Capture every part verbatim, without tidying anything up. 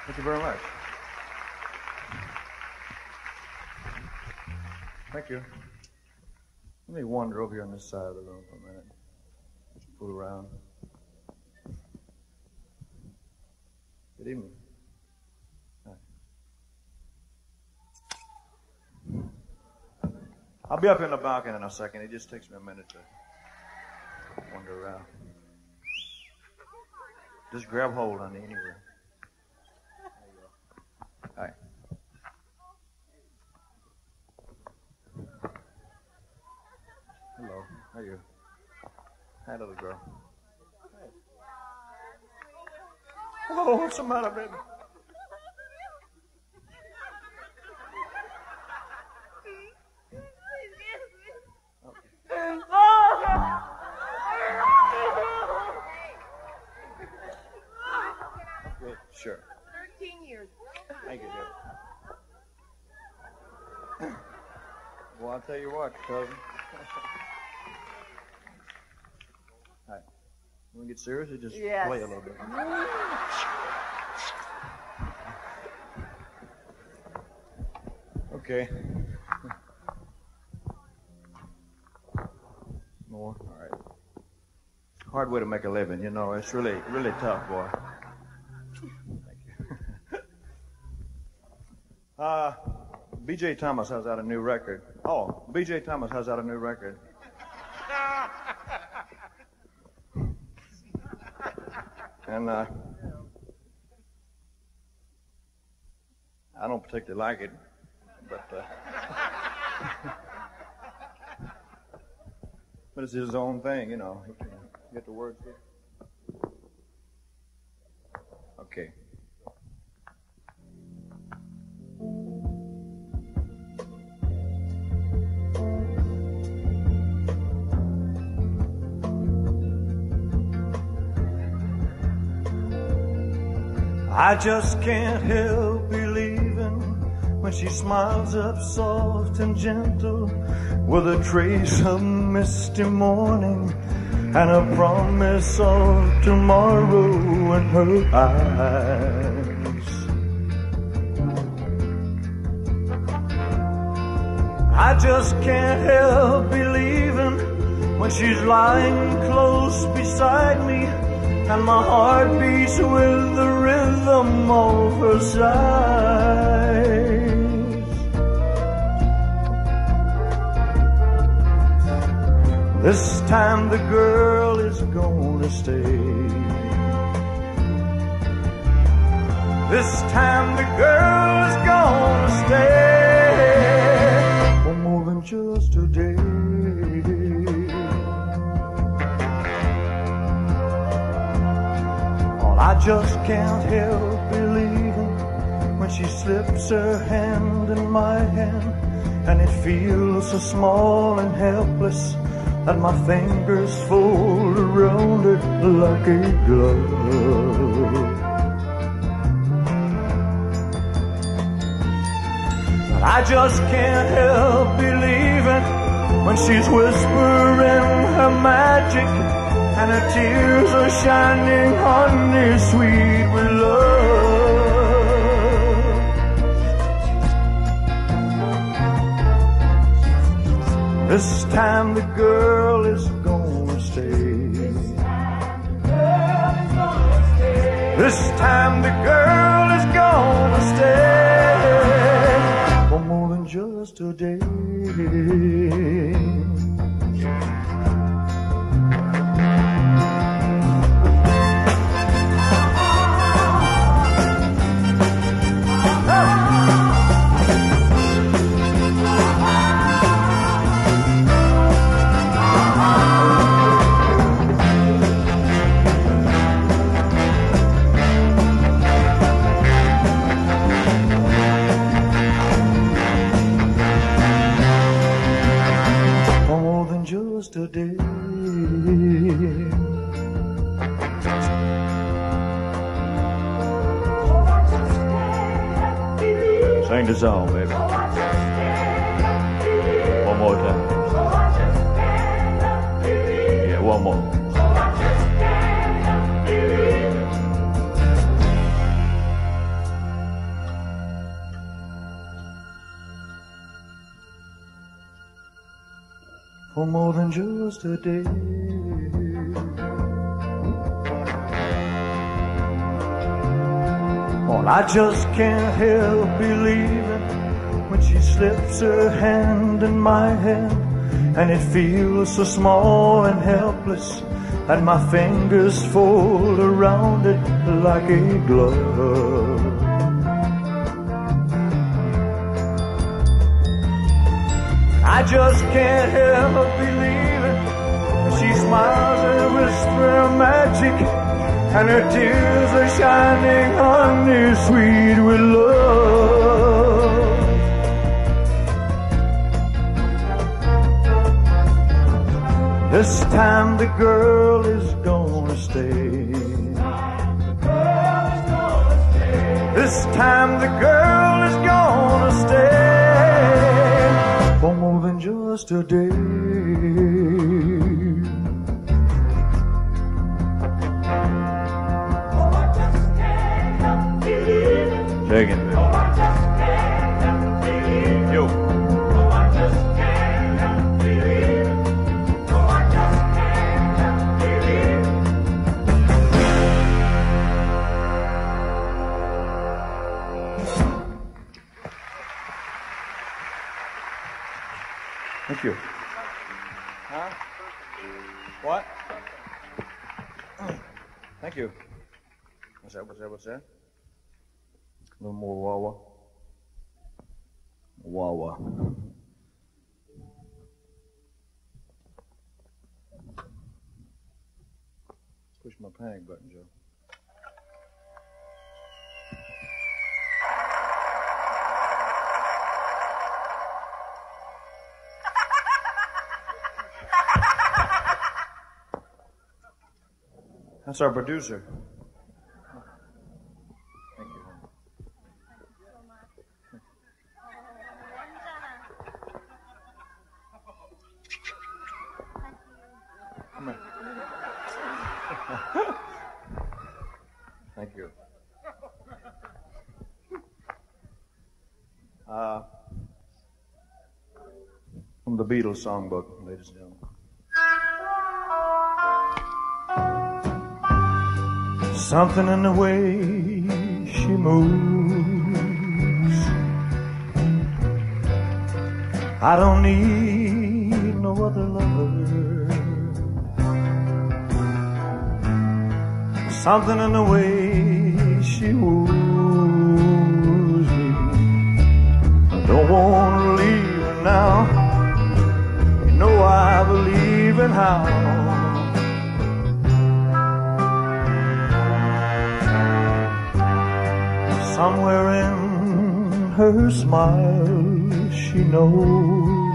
Thank you very much. Thank you. Let me wander over here on this side of the room for a minute. Fool around. Good evening. Hi. I'll be up in the balcony in a second. It just takes me a minute to wander around. Just grab hold on me anywhere. There you go. Hi. Hello. How are you? Hi, little girl. Hey. Oh, what's the matter, baby? Okay, sure. Thirteen years. Thank you, dear. Well, I'll tell you what, cousin. Hi. You want to get serious or just Yes. play a little bit? Okay. More? All right. Hard way to make a living, you know. It's really, really tough, boy. Thank you. uh, B J Thomas has out a new record. Oh, B J Thomas has out a new record. And uh, I don't particularly like it, but uh, but it's his own thing, you know. You get the words here? Okay. I just can't help believing when she smiles up soft and gentle with a trace of misty morning and a promise of tomorrow in her eyes. I just can't help believing when she's lying close beside me and my heart beats with the rhythm of her sighs. This time the girl is gonna stay. This time the girl is gonna stay for more than just a day. I just can't help believing when she slips her hand in my hand and it feels so small and helpless that my fingers fold around it like a glove. But I just can't help believing when she's whispering her magic and her tears are shining honey sweet with love. This time the girl is gonna stay. This time the girl is gonna stay for more than just a day. Just a day. Sing the song, baby. One more time. Yeah, one more. for more than just a day. Well, I just can't help believing when she slips her hand in my hand, and it feels so small and helpless, and my fingers fold around it like a glove. I just can't help believing when she smiles and whispers magic, and her tears are shining honey sweet with love. This time the girl is gonna stay. This time the girl is gonna stay for more than just a day. Oh, I just can't help believing. Say again, baby. Oh, I just can't help believing. Yo. Oh, I just can't help believing. Oh, I just can't help believing. Thank you. Huh? What? Thank you. What's that? What's that? What's that? A little more wah-wah. Wah-wah. Push my panic button, Joe. That's our producer. Thank you. Come here. Thank you. Uh, from the Beatles songbook, ladies and gentlemen. Something in the way she moves, I don't need no other lover. Something in the way she woos me, I don't want to leave her now. You know I believe in how somewhere in her smile she knows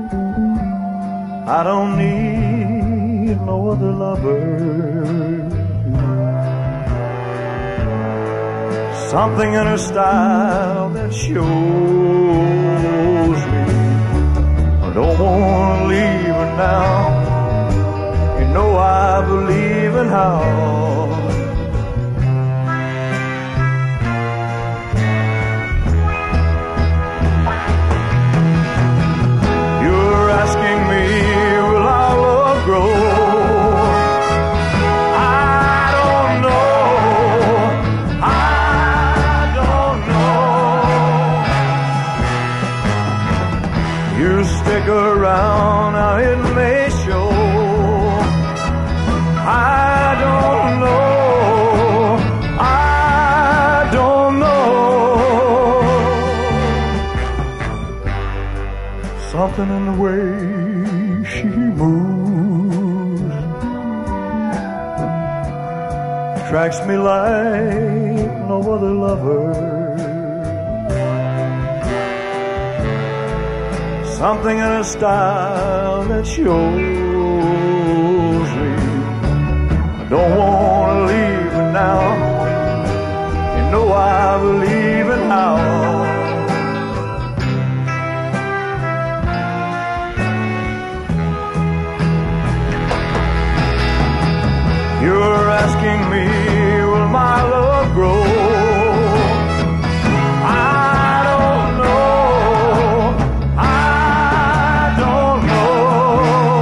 I don't need no other lover. Something in her style that shows me I don't want to leave her now. You know I believe in how around, now it may show. I don't know, I don't know. Something in the way she moves attracts me like no other lover. Something in her style that shows me I don't want to leave her now. You know I believe in how you're asking me, will my love grow? I don't know.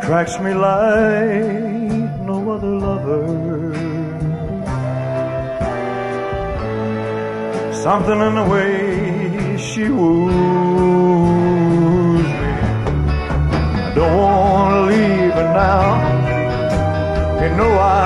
attracts me like no other lover. Something in the way she woos me. I don't want to leave her now. You know I